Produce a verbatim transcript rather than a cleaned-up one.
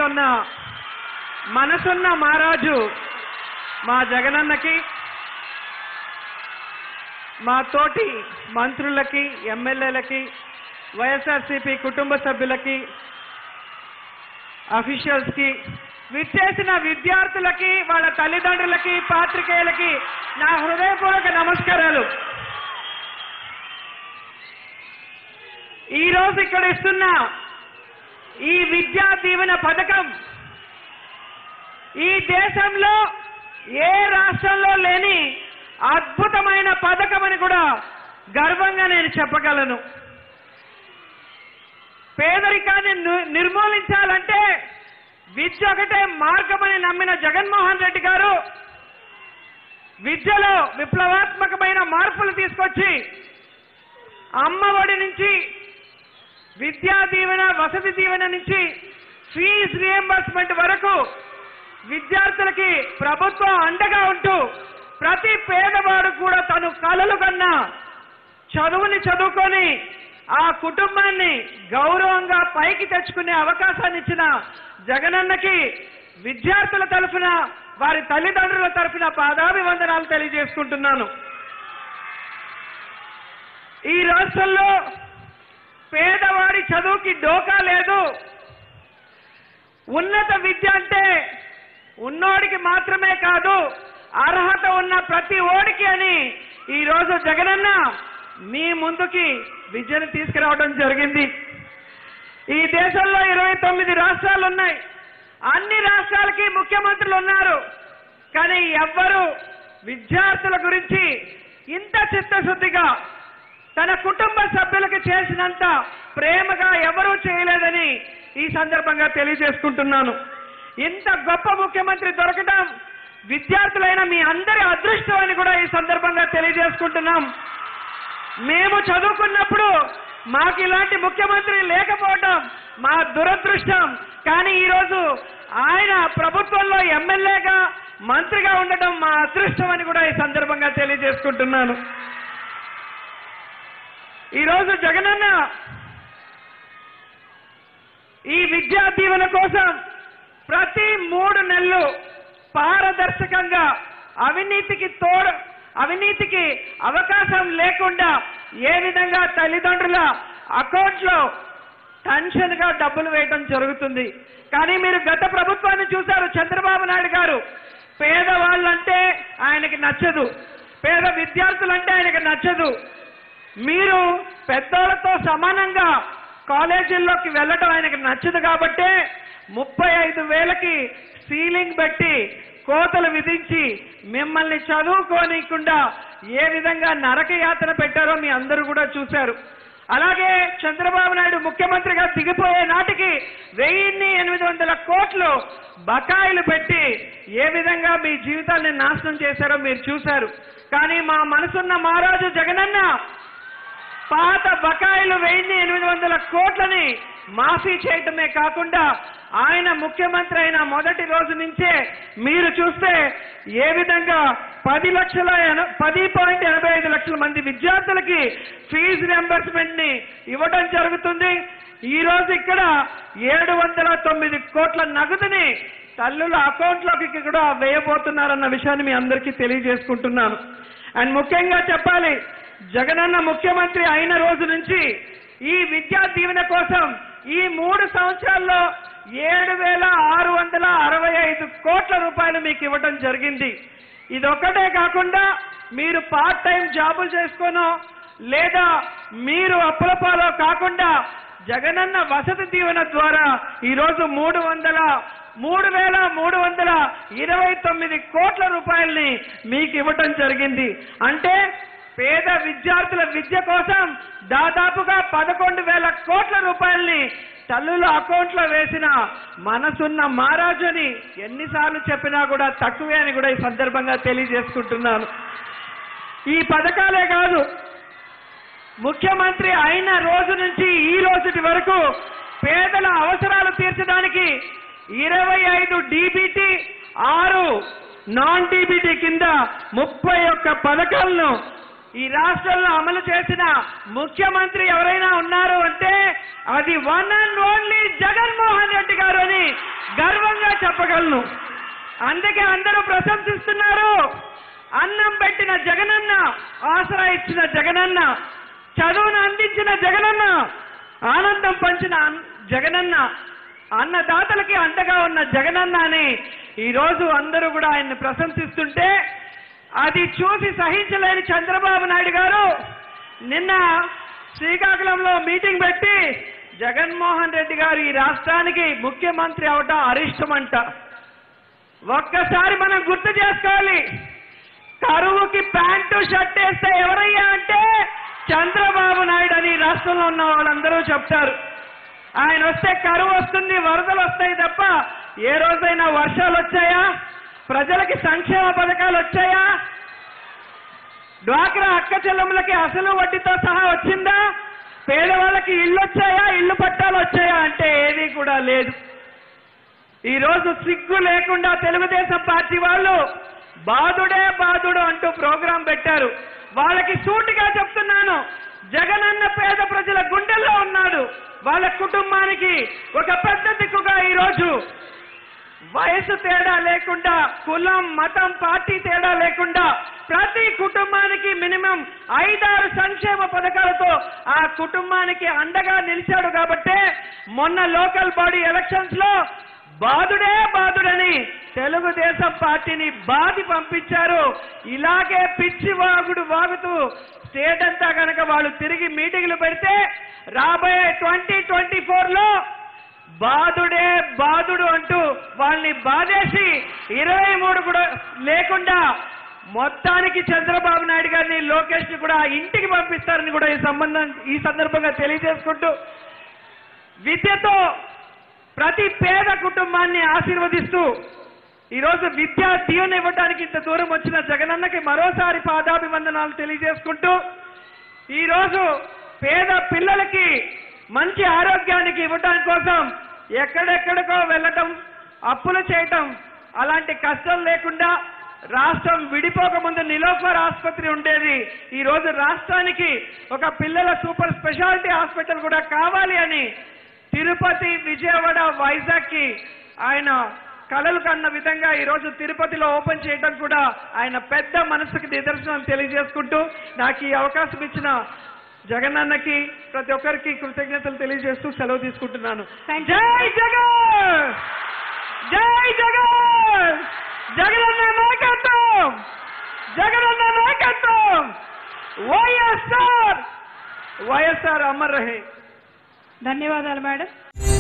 ఉన్న మనసున్న మహారాజు మా జగనన్నకి, మా తోటి మంత్రులకి, ఎమ్మెల్యేలకి, వైఎస్ఆర్సీపీ కుటుంబ సభ్యులకి, అఫీషియల్స్కి, విచ్చేసిన విద్యార్థులకి, వాళ్ళ తల్లిదండ్రులకి, పాత్రికేయులకి నా హృదయపూర్వక నమస్కారాలు. ఈరోజు ఇక్కడ ఇస్తున్న ఈ విద్యా దీవెన పథకం ఈ దేశంలో ఏ రాష్ట్రంలో లేని అద్భుతమైన పథకం అని కూడా గర్వంగా నేను చెప్పగలను. పేదరికాన్ని నిర్మూలించాలంటే విద్య ఒకటే మార్గమని నమ్మిన జగన్మోహన్ రెడ్డి గారు విద్యలో విప్లవాత్మకమైన మార్పులు తీసుకొచ్చి అమ్మఒడి నుంచి, విద్యా దీవెన, వసతి దీవెన నుంచి ఫీజు రియంబర్స్మెంట్ వరకు విద్యార్థులకి ప్రభుత్వం అండగా ఉంటూ ప్రతి పేదవాడు కూడా తను కలలు కన్నా చదువుని చదువుకొని ఆ కుటుంబాన్ని గౌరవంగా పైకి తెచ్చుకునే అవకాశాన్ని ఇచ్చిన జగనన్నకి విద్యార్థుల తరఫున, వారి తల్లిదండ్రుల తరఫున పాదాభివందనాలు తెలియజేసుకుంటున్నాను. ఈ రాష్ట్రంలో పేదవాడి చదువుకి డోకా లేదు. ఉన్నత విద్య అంటే ఉన్నోడికి మాత్రమే కాదు, అర్హత ఉన్న ప్రతి ఓడికి అని ఈరోజు జగనన్న మీ ముందుకి విద్యను తీసుకురావడం జరిగింది. ఈ దేశంలో ఇరవై తొమ్మిది రాష్ట్రాలు ఉన్నాయి. అన్ని రాష్ట్రాలకి ముఖ్యమంత్రులు ఉన్నారు. కానీ ఎవ్వరూ విద్యార్థుల గురించి ఇంత చిత్తశుద్ధిగా తన కుటుంబ సభ్యులకు చేసినంత ప్రేమగా ఎవరూ చేయలేదని ఈ సందర్భంగా తెలియజేసుకుంటున్నాను. ఇంత గొప్ప ముఖ్యమంత్రి దొరకడం విద్యార్థులైన మీ అందరి అదృష్టం అని కూడా ఈ సందర్భంగా తెలియజేసుకుంటున్నాం. మేము చదువుకున్నప్పుడు మాకు ఇలాంటి ముఖ్యమంత్రి లేకపోవడం మా దురదృష్టం. కానీ ఈరోజు ఆయన ప్రభుత్వంలో ఎమ్మెల్యేగా, మంత్రిగా ఉండటం మా అదృష్టం అని కూడా ఈ సందర్భంగా తెలియజేసుకుంటున్నాను. ఈరోజు జగనన్న ఈ విద్యా దీవెన కోసం ప్రతి మూడు నెలలు పారదర్శకంగా, అవినీతికి తోడు అవినీతికి అవకాశం లేకుండా ఏ విధంగా తల్లిదండ్రుల అకౌంట్లో టెన్షన్ గా డబ్బులు వేయడం జరుగుతుంది. కానీ మీరు గత ప్రభుత్వాన్ని చూశారు. చంద్రబాబు నాయుడు గారు పేదవాళ్ళంటే ఆయనకి నచ్చదు, పేద విద్యార్థులంటే ఆయనకి నచ్చదు. మీరు పెద్దోళ్లతో సమానంగా కాలేజీల్లోకి వెళ్ళడం ఆయనకు నచ్చదు. కాబట్టే ముప్పై ఐదు వేలకి సీలింగ్ పెట్టి కోతలు విధించి మిమ్మల్ని చదువుకోనికుండా ఏ విధంగా నరక యాతన పెట్టారో మీ అందరూ కూడా చూశారు. అలాగే చంద్రబాబు నాయుడు ముఖ్యమంత్రిగా దిగిపోయే నాటికి వెయ్యిన్ని ఎనిమిది వందల కోట్లు బకాయిలు పెట్టి ఏ విధంగా మీ జీవితాన్ని నాశనం చేశారో మీరు చూశారు. కానీ మా మనసున్న మహారాజు జగనన్న పాత బకాయిలు వెయ్యిన్ని ఎనిమిది వందల కోట్లని మాఫీ చేయటమే కాకుండా ఆయన ముఖ్యమంత్రి అయిన మొదటి రోజు నుంచే మీరు చూస్తే ఏ విధంగా పది లక్షల పది పాయింట్ ఎనభై ఐదు లక్షల మంది విద్యార్థులకి ఫీజు రియంబర్స్మెంట్ ని ఇవ్వడం జరుగుతుంది. ఈ రోజు ఇక్కడ ఏడు వందల తొమ్మిది కోట్ల నగదుని తల్లుల అకౌంట్లోకి కూడా వేయబోతున్నారన్న విషయాన్ని మీ అందరికీ తెలియజేసుకుంటున్నాను. అండ్ ముఖ్యంగా చెప్పాలి, జగనన్న ముఖ్యమంత్రి అయిన రోజు నుంచి ఈ విద్యా దీవెన కోసం ఈ మూడు సంవత్సరాల్లో ఏడు వేల ఆరు వందల అరవై ఐదు కోట్ల రూపాయలు మీకు ఇవ్వడం జరిగింది. ఇదొక్కటే కాకుండా మీరు పార్ట్ టైం జాబులు చేసుకోనో లేదా మీరు అప్పులపాలో కాకుండా జగనన్న వసతి దీవెన ద్వారా ఈరోజు మూడు వందల మూడు వేల మూడు వందల ఇరవై తొమ్మిది కోట్ల రూపాయల్ని మీకు ఇవ్వటం జరిగింది. అంటే పేద విద్యార్థుల విద్య కోసం దాదాపుగా పదకొండు వేల కోట్ల రూపాయల్ని తల్లుల అకౌంట్లో వేసిన మనసున్న మహారాజు అని ఎన్నిసార్లు చెప్పినా కూడా తక్కువే అని కూడా ఈ సందర్భంగా తెలియజేసుకుంటున్నాను. ఈ పథకాలే కాదు, ముఖ్యమంత్రి అయిన రోజు నుంచి ఈ రోజుటి వరకు పేదల అవసరాలు తీర్చడానికి ఇరవై ఐదు డీబీటీ, ఆరు నాన్ డీబీటీ కింద ముప్పై ఒక్క పథకాలను ఈ రాష్ట్రంలో అమలు చేసిన ముఖ్యమంత్రి ఎవరైనా ఉన్నారు అంటే అది one and only Jaganmohan Reddy గారు అని గర్వంగా చెప్పగలను. అందుకే అందరూ ప్రశంసిస్తున్నారు. అన్నం పెట్టిన జగనన్న, ఆసరా ఇచ్చిన జగనన్న, చదువును అందించిన జగనన్న, ఆనందం పంచిన జగనన్న, అన్నదాతలకి అండగా ఉన్న జగనన్న అని ఈరోజు అందరూ కూడా ఆయన్ని ప్రశంసిస్తుంటే అది చూసి సహించలేని చంద్రబాబు నాయుడు గారు నిన్న శ్రీకాకుళంలో మీటింగ్ పెట్టి జగన్మోహన్ రెడ్డి గారు ఈ రాష్ట్రానికి ముఖ్యమంత్రి అవటం అరిష్టమంట. ఒక్కసారి మనం గుర్తు చేసుకోవాలి. కరువుకి ప్యాంటు షర్ట్ వేస్తే ఎవరయ్యా అంటే చంద్రబాబు నాయుడు అని రాష్ట్రంలో ఉన్న వాళ్ళందరూ చెప్తారు. ఆయన వస్తే కరువు వస్తుంది, వరదలు వస్తాయి తప్ప ఏ రోజైనా వర్షాలు వచ్చాయా? ప్రజలకి సంక్షేమ పథకాలు వచ్చాయా? డ్వాక్రా అక్క చెల్లెములకి అసలు వడ్డీతో సహా వచ్చిందా? పేదవాళ్ళకి ఇళ్ళు వచ్చాయా? ఇళ్ళు పట్టాలు వచ్చాయా అంటే ఏది కూడా లేదు. ఈరోజు సిగ్గు లేకుండా తెలుగుదేశం పార్టీ వాళ్ళు బాధుడే బాధుడు అంటూ ప్రోగ్రాం పెట్టారు. వాళ్ళకి సూటిగా చెప్తున్నాను, జగనన్న పేద ప్రజల గుండెల్లో ఉన్నాడు. వాళ్ళ కుటుంబానికి ఒక పెద్ద దిక్కుగా ఈరోజు వయసు తేడా లేకుండా, కులం మతం పార్టీ తేడా లేకుండా ప్రతి కుటుంబానికి మినిమం ఐదారు సంక్షేమ పథకాలతో ఆ కుటుంబానికి అండగా నిలిచాడు. కాబట్టే మొన్న లోకల్ బాడీ ఎలక్షన్స్ లో బాధుడే బాధుడని తెలుగుదేశం పార్టీని బాధి పంపించారు. ఇలాగే పిచ్చి వాగుడు వాగుతూ స్టేట్ అంతా కనుక వాళ్ళు తిరిగి మీటింగ్లు పెడితే రాబోయే ట్వంటీ ట్వంటీ ఫోర్ లో బాధుడే బాధుడు అంటూ వాళ్ళని బాధేసి ఇరవై మూడు కూడా లేకుండా మొత్తానికి చంద్రబాబు నాయుడు గారిని, లోకేష్ ని కూడా ఇంటికి పంపిస్తారని కూడా ఈ సంబంధం ఈ సందర్భంగా తెలియజేసుకుంటూ, విద్యతో ప్రతి పేద కుటుంబాన్ని ఆశీర్వదిస్తూ ఈరోజు విద్యా దీవెన ఇవ్వడానికి ఇంత దూరం వచ్చిన జగనన్నకి మరోసారి పాదాభివందనాలు తెలియజేసుకుంటూ, ఈరోజు పేద పిల్లలకి మంచి ఆరోగ్యానికి ఇవ్వడానికి కోసం ఎక్కడెక్కడికో వెళ్ళటం, అప్పులు చేయటం అలాంటి కష్టం లేకుండా రాష్ట్రం విడిపోకముందు నిలోఫర్ ఆసుపత్రి ఉండేది. ఈ రోజు రాష్ట్రానికి ఒక పిల్లల సూపర్ స్పెషాలిటీ హాస్పిటల్ కూడా కావాలి అని తిరుపతి, విజయవాడ, వైజాగ్ కి ఆయన కలలు కన్న విధంగా ఈరోజు తిరుపతిలో ఓపెన్ చేయడం కూడా ఆయన పెద్ద మనసుకి నిదర్శనం తెలియజేసుకుంటూ, నాకు ఈ అవకాశం ఇచ్చిన జగనన్నకి ప్రతి ఒక్కరికి కృతజ్ఞతలు తెలియజేస్తూ సెలవు తీసుకుంటున్నాను. జై జగన్, జై జగన్, జగనన్న నాయకత్వం, జగనన్న నాయకత్వం, వైఎస్ఆర్ వైఎస్ఆర్ అమర్ రహే. ధన్యవాదాలు మేడం.